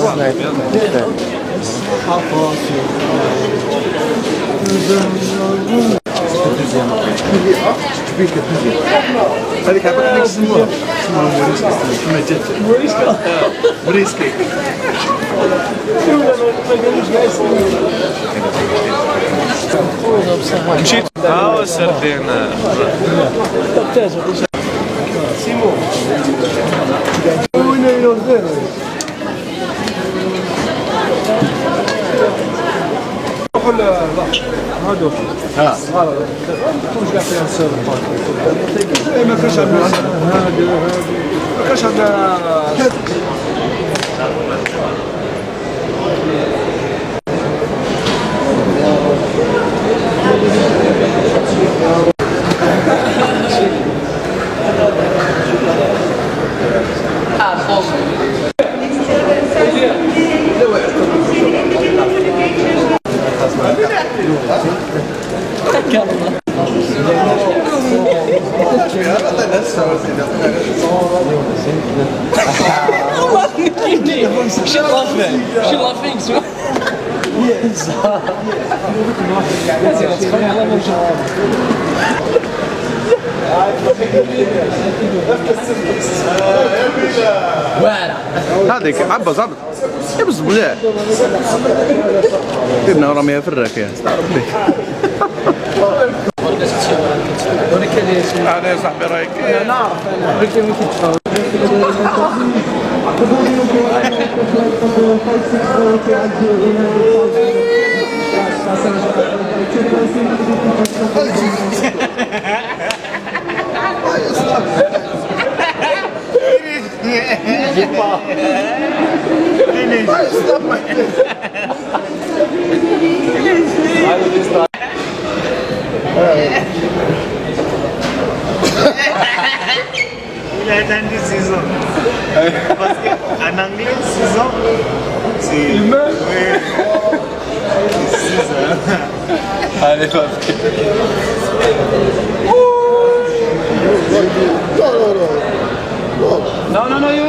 هذيك عطاتني اسمها كما جات مريسكا مشيت ها سردينا سيمو وين يروح لا هادو ها مش قاعد فيها السر ما كاش عندنا هادو ما كاش عندنا She laughing, so. Yes. هذيك عبس عبس يبس بجاه كنا رميها في الراكيه استعرف ليك انا يا صاحبي رايك نعرف Il a attendu 6 ans. Parce qu'en anglais, 6 ans, c'est... Humain. Oui. 6 ans. Allez, vas-y. Non, non, non, you.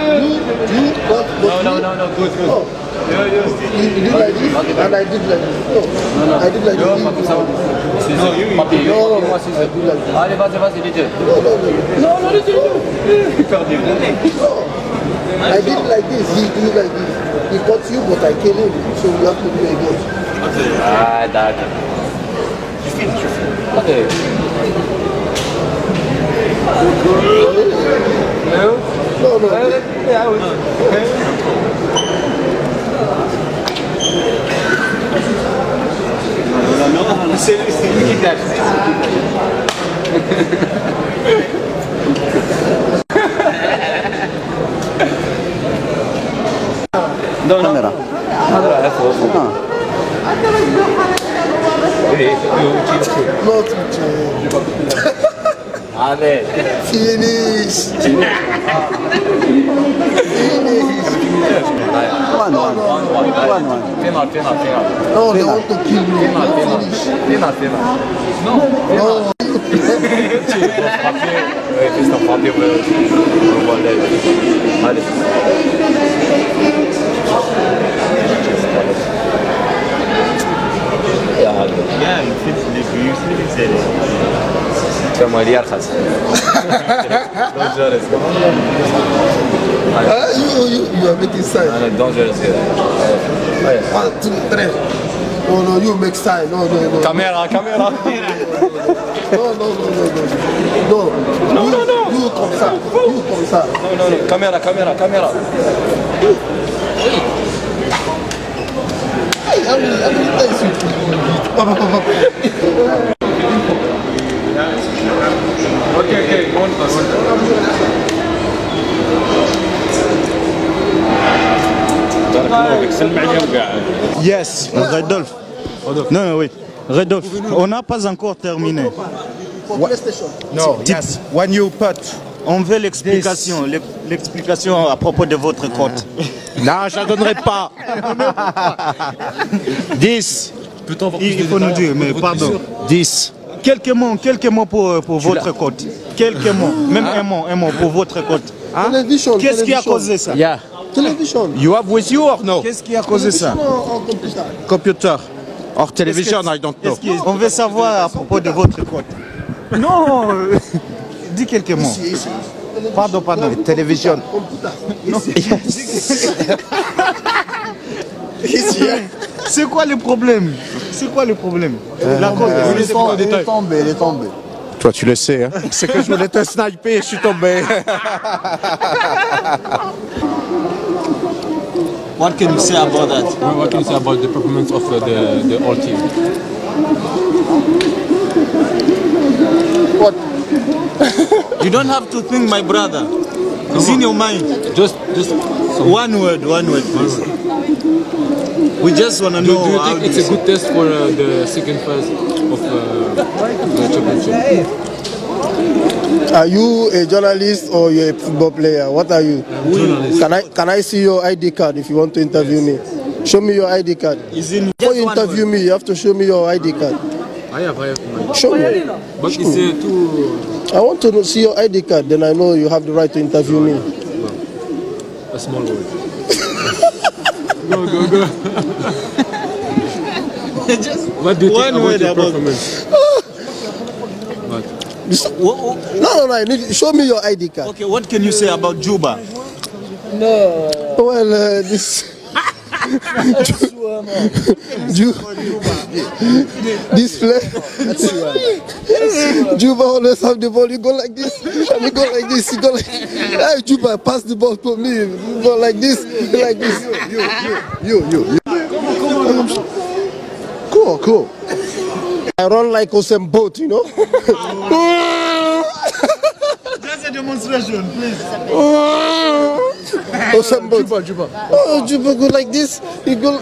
No, good. You did like this, and I did like this. No, I did like this. No, you. No, I did like this. Allez, vas-y, les deux. No, I did like this. He did like this. He caught you, but I killed him. So we have to do again. Ah, d'accord. Tu finis. Ok. No. C'est lui qui tâche. دون كاميرا هذا Not with Allez. Finish. Fais-moi. No, they want to kill me. Fais-moi. Non. Fais ton papier. Allez. يا الفيلم اللي بيوصل كما اللي يرخص dangerous You are making sign. انا dangerous 1, 2, 3. No, you make sign. No. كاميرا No. You comme ça. Non. كاميرا Okay, go on. Yes, Rodolphe. Non, oui. Rodolphe, on n'a pas encore terminé. No, yes. When you put On veut l'explication à propos de votre code. Non, je la donnerai pas. 10. Il faut nous dire, mais pardon. 10. Quelques mots pour votre code. Quelques mots, même un mot pour votre code. Hein? Qu'est-ce qui a causé ça? Yeah. Television. You have with you or no? Qu'est-ce qui a causé ça? On computer. Computer or television, I don't know. On veut savoir à propos de votre côte. Non, dis quelques mots. Ici. Pardon. Television. C'est quoi le problème? La côte, Il est tombé. Toi, tu le sais, hein? C'est que je voulais te sniper et je suis tombé. What can you say about that? What can you say about the performance of the whole team? What? You don't have to think, my brother. It's in your mind. Just One word, please. We just want to do know you how think it's a good test for the second phase of the championship? Are you a journalist or you're a football player? What are you? Journalist. Can I see your ID card if you want to interview me? Show me your ID card. Before you interview me, you have to show me your ID card. I have. Show me. But it's too I want to see your ID card, then I know you have the right to interview me. a small word. Go. What do you think about your performance? No, I need, show me your ID card. Okay, what can you say about Juba? Well, this... this player, Juba always have the ball. You go like this, and you go like this. You go like, hey, Juba, pass the ball to me. You go like this, like this. You. Cool. I run like Usain Bolt, you know. Just a demonstration, please. Usain Bolt. Juba. Oh, Juba go like this. You go.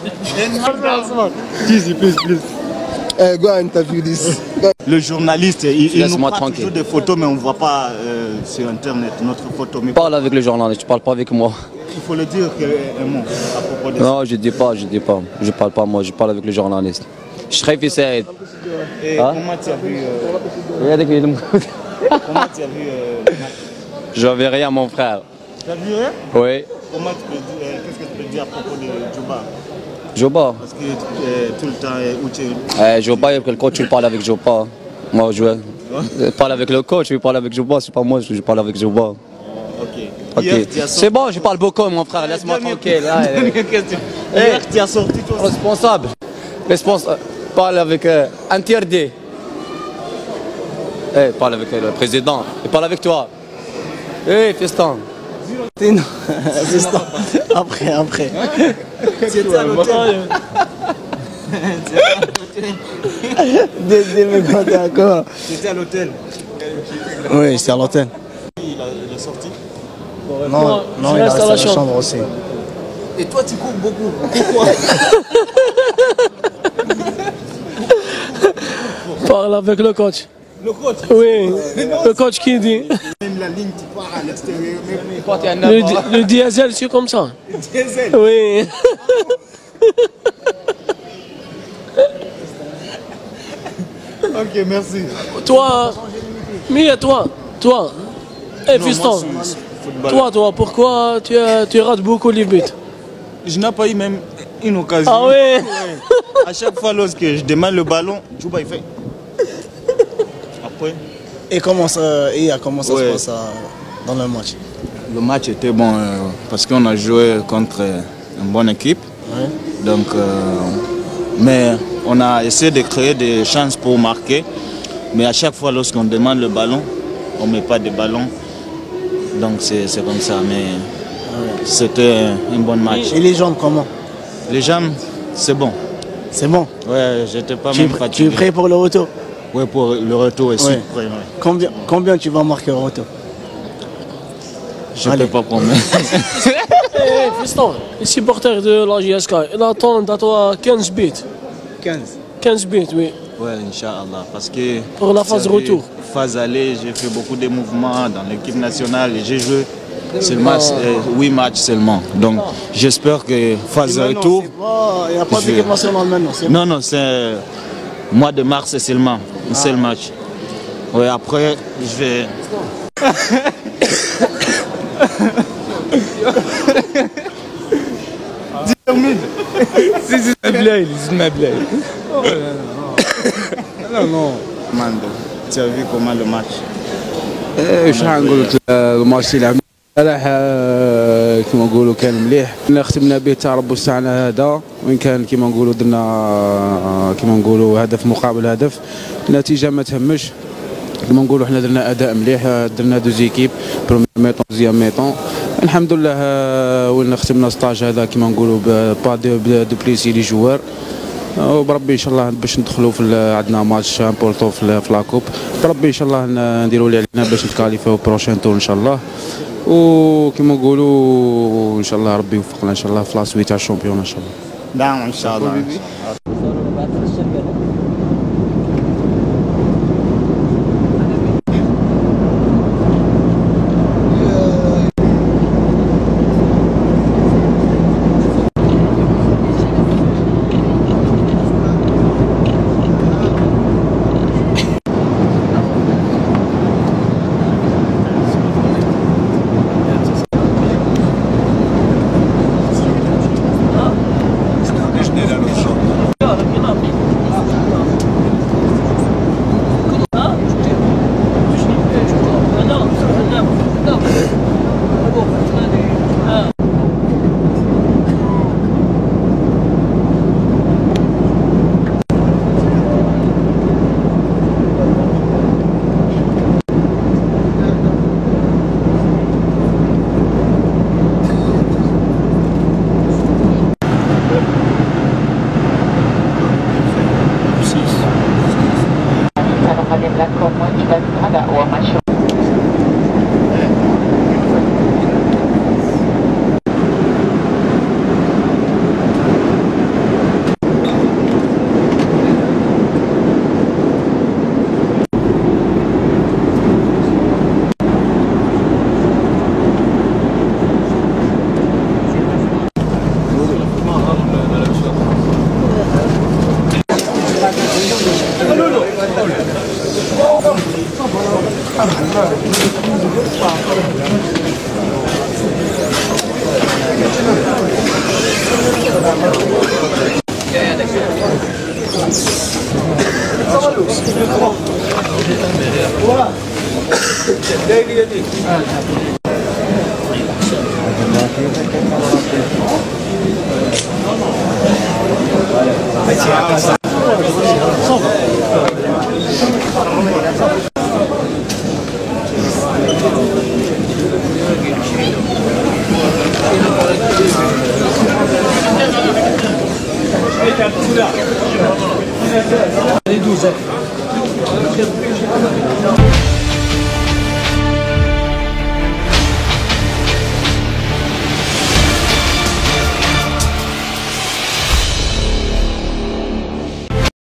Please. Go and interview this. Le journaliste, il nous Laisse-moi prend tranquille. toujours des photos, mais on ne voit pas sur Internet notre photo. Mais Parle avec le journaliste, tu parles pas avec moi. il faut le dire un mot à propos de ça. Non, je dis pas. Je parle pas moi, je parle avec le journaliste. شريف يساعد. Et comment tu as vu comment tu as vu Je verrai rien mon frère. tu as vu, hein? Oui. Comment tu peux dire, qu'est-ce que tu peux dire à propos de Juba? Joba. Parce que tout le temps, où tu Joba, le coach, tu parles avec Joba. Moi, je parle avec le coach, je parle avec Joba, c'est pas moi, je parle avec Joba. Ok. Ok. Hier, tu as C'est bon, je parle beaucoup, mon frère, laisse-moi tranquille. Dernière question. Hier, tu as sorti toi aussi. Responsable. Parle avec interdit. Parle avec le président. Il parle avec toi. Fiston. Après. C'était à l'hôtel. D'accord. C'était à l'hôtel. Oui, c'est à l'hôtel. Il est sorti. Non, il reste à la chambre aussi. Et toi, tu cours beaucoup. Pourquoi? Parle avec le coach. Le coach. Oui, le coach qui dit. Même la ligne, tu pars à l'extérieur. Le diesel, c'est comme ça. Diesel. Oui. Ok, merci. Toi, fiston. Toi, pourquoi tu rates beaucoup les buts? Je n'ai pas eu même une occasion. Ah oui. À chaque fois, lorsque je demande le ballon, Juba il fait. Après. Et comment ça Ouais. se passe dans le match? Le match était bon parce qu'on a joué contre une bonne équipe. Ouais. Donc, mais on a essayé de créer des chances pour marquer. Mais à chaque fois, lorsqu'on demande le ballon, on ne met pas de ballon. Donc c'est comme ça. Mais c'était un bon match. Et les jambes, comment? Les jambes, c'est bon. C'est bon. Ouais, j'étais pas Tu même es fatigué. prêt pour le retour? Ouais, pour le retour aussi. Ouais. Ouais, ouais. Combien tu vas marquer au retour? Je ne peux pas promettre. Fiston, les supporters de la JSK, ils attendent à toi 15 buts. 15 buts, oui. Ouais, Inch'Allah. Parce que Pour la phase vous savez, retour. Phase aller, j'ai fait beaucoup de mouvements dans l'équipe nationale et j'ai joué seulement 8 matchs seulement. Donc j'espère que phase retour. Il n'y a pas Je- d'équipe nationale maintenant. C'est Non, c'est mois de mars seulement. Un seul match. Ouais, après, je vais. زيد مع بلايل زيد مع بلايل. لا نو Mando, tu as vu comment le match? ايش نقول لك الماتش اللي راح كيما نقولوا كان مليح. ختمنا به التربص تاعنا هذا، وين كان كيما نقولوا درنا كيما نقولوا هدف مقابل هدف. النتيجه ما تهمش، كيما نقولوا حنا درنا اداء مليح، درنا دو زيكيب بروميير ميطون دوزيام ميطون. الحمد لله وين ختمنا ستاج هذا كيما نقولوا با دو بليسي لي جوار، وبربي ان شاء الله باش ندخلوا في عندنا ماتش امبورطون في لاكوب، بربي ان شاء الله نديروا اللي علينا باش نتكاليفيو بروشين تور ان شاء الله. وكما نقولوا ان شاء الله ربي يوفقنا ان شاء الله في لاسويت تاع الشامبيون ان شاء الله. نعم ان شاء الله. Les 12.